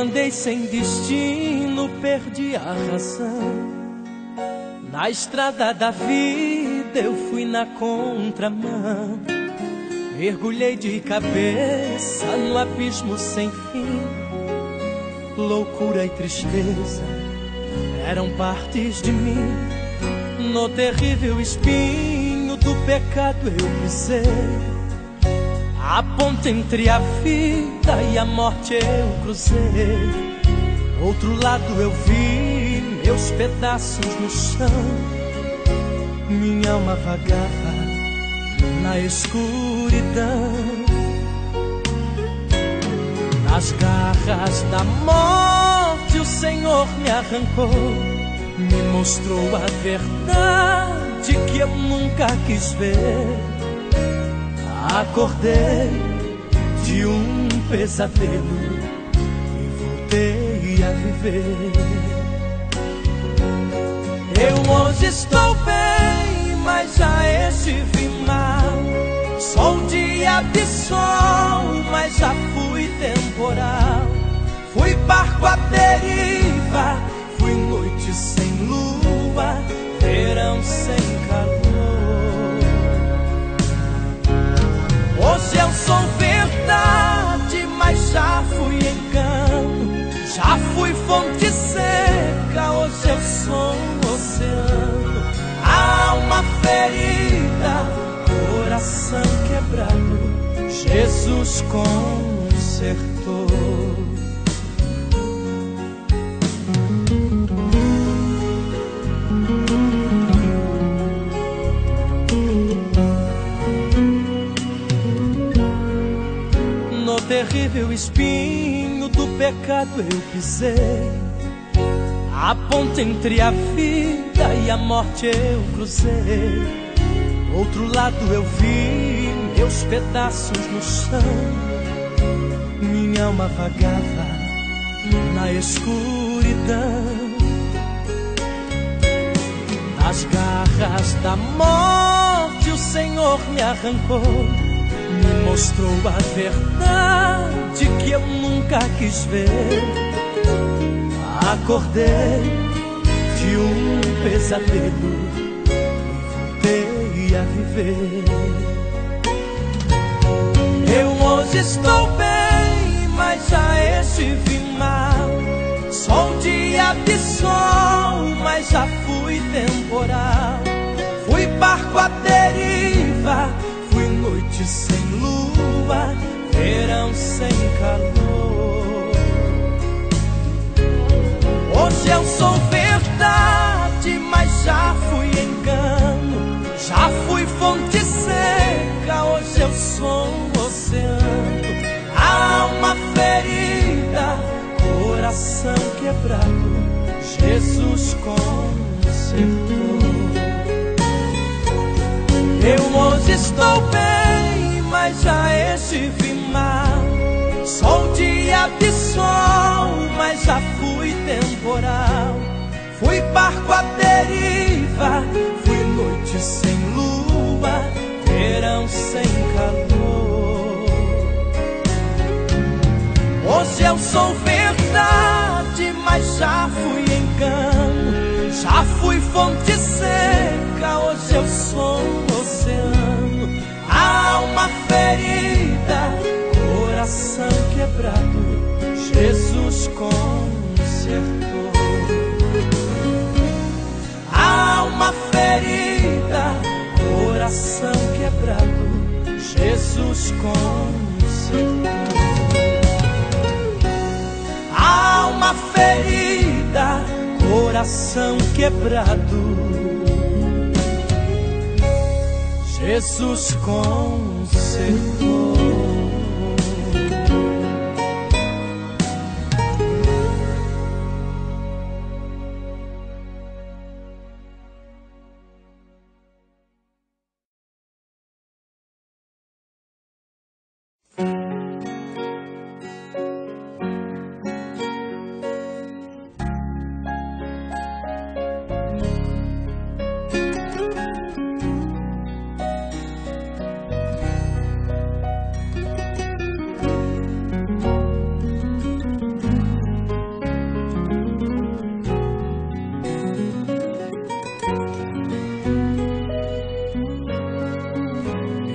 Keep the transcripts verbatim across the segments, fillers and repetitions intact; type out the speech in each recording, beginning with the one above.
andei sem destino, perdi a razão. Na estrada da vida eu fui na contramão. Mergulhei de cabeça no abismo sem fim. Loucura e tristeza eram partes de mim. No terrível espinho do pecado eu pisei. A ponte entre a vida e a morte eu cruzei. Outro lado eu vi meus pedaços no chão. Minha alma vagava na escuridão. Nas garras da morte o Senhor me arrancou. Me mostrou a verdade que eu nunca quis ver. Acordei de um pesadelo e voltei a viver. Eu hoje estou bem, mas já estive mal. Sou dia de sol, mas já fui temporal. Fui barco à deriva, fui noite sem lua, verão sem calor. Hoje eu sou verdade, mas já fui engano. Já fui fonte seca, hoje eu sou oceano. Alma ferida, coração quebrado, Jesus consertou. No terrível espinho do pecado eu pisei. A ponte entre a vida e a morte eu cruzei. Outro lado eu vi meus pedaços no chão. Minha alma vagava na escuridão. Nas garras da morte o Senhor me arrancou. Me mostrou a verdade que eu nunca quis ver. Acordei de um pesadelo e voltei a viver. Eu hoje estou bem, mas já estive mal. Sou dia de sol, mas já fui temporal. Fui barco à deriva, fui noite sem lua, verão sem calor. Hoje eu sou verdade, mas já fui engano. Já fui fonte seca, hoje eu sou oceano. Alma ferida, coração quebrado, Jesus consertou. Eu hoje estou bem, mas já estive mal. Sou dia de sol, mas já fui temporal. Fui barco à deriva, fui noite sem lua, verão sem calor. Hoje eu sou verdade, mas já fui engano. Já fui fonte seca, hoje eu sou oceano. Alma ferida, coração quebrado, Jesus consertou. Alma ferida, coração quebrado, Jesus consertou. Alma ferida, coração quebrado, Jesus consertou.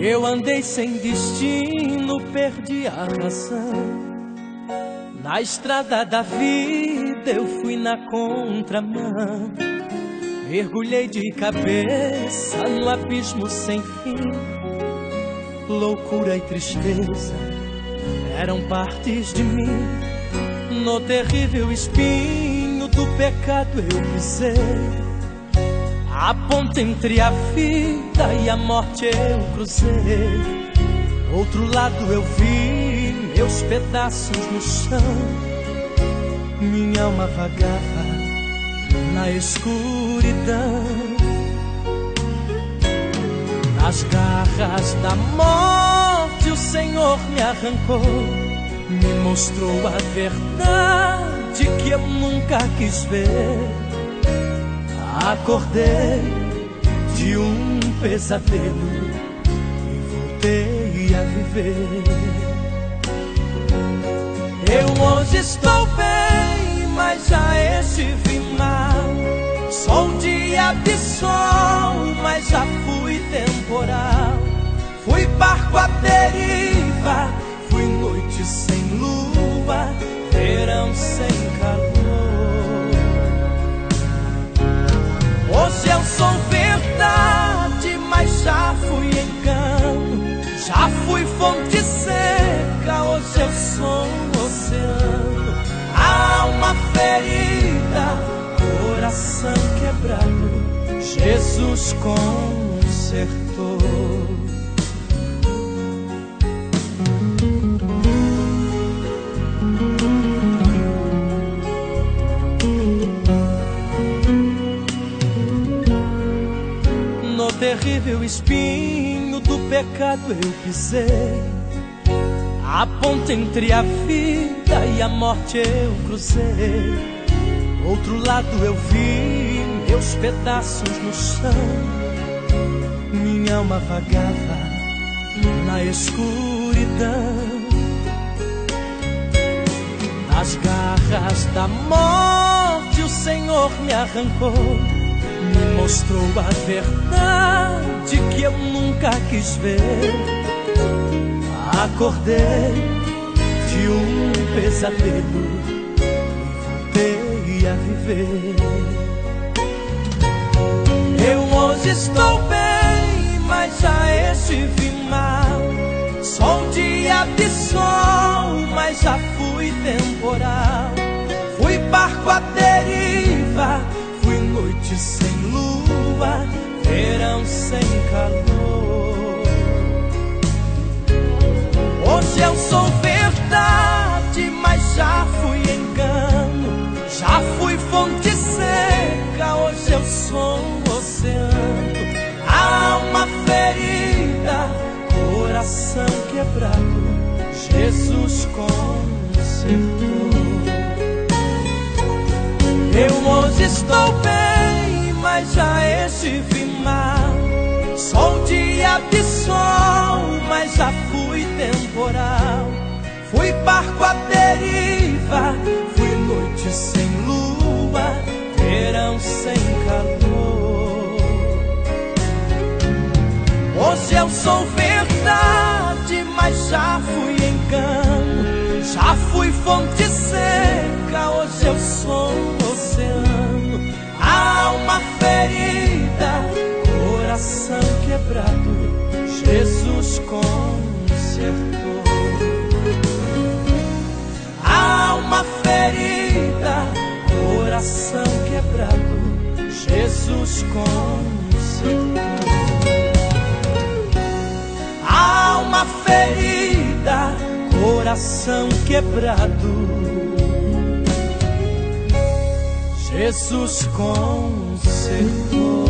Eu andei sem destino, perdi a razão. Na estrada da vida eu fui na contramão. Mergulhei de cabeça no abismo sem fim. Loucura e tristeza eram partes de mim. No terrível espinho do pecado eu pisei. A ponte entre a vida e a morte eu cruzei. Outro lado eu vi meus pedaços no chão. Minha alma vagava na escuridão. Nas garras da morte o Senhor me arrancou. Me mostrou a verdade que eu nunca quis ver. Acordei de um pesadelo e voltei a viver. Eu hoje estou bem, mas já estive mal. Sou dia de sol, mas já fui temporal. Fui barco à deriva, fui noite sem lua, verão sem calor. Hoje eu sou verdade, mas já fui engano. Já fui fonte seca, hoje eu sou oceano. Alma ferida, coração quebrado, Jesus consertou. No terrível espinho do pecado eu pisei. A ponte entre a vida e a morte eu cruzei. Outro lado eu vi meus pedaços no chão. Minha alma vagava na escuridão. Nas garras da morte o Senhor me arrancou. Me mostrou a verdade que eu nunca quis ver. Acordei de um pesadelo e voltei a viver. Eu hoje estou bem, mas já estive mal. Sou dia de sol, mas já fui temporal. Fui barco à deriva, fui noite sem lua, verão sem calor. Hoje eu sou verdade, mas já fui engano. Já fui fonte seca, hoje eu sou oceano. Alma ferida, coração quebrado, Jesus consertou. Eu hoje estou bem, mas já estive mal. Sou dia de sol, mas já fui temporal. Fui barco à deriva, fui noite sem lua, verão sem calor. Hoje eu sou verdade, mas já fui engano. Já fui fonte seca, hoje eu sou oceano. Alma ferida, coração quebrado, Jesus consertou. Alma ferida, coração quebrado, Jesus consertou. Alma ferida, coração quebrado, Jesus consertou.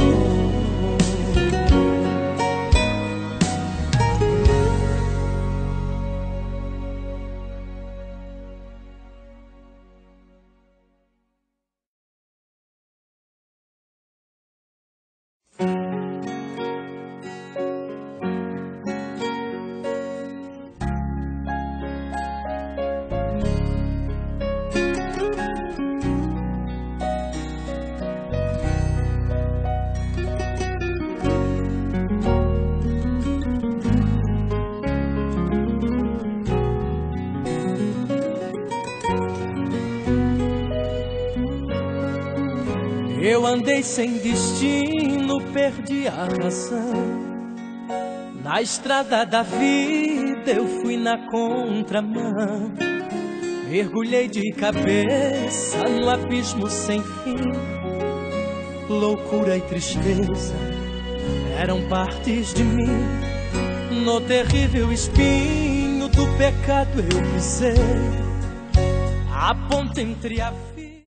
Eu andei sem destino, perdi a razão. Na estrada da vida eu fui na contramão. Mergulhei de cabeça no abismo sem fim. Loucura e tristeza eram partes de mim. No terrível espinho do pecado eu pisei. A ponte entre a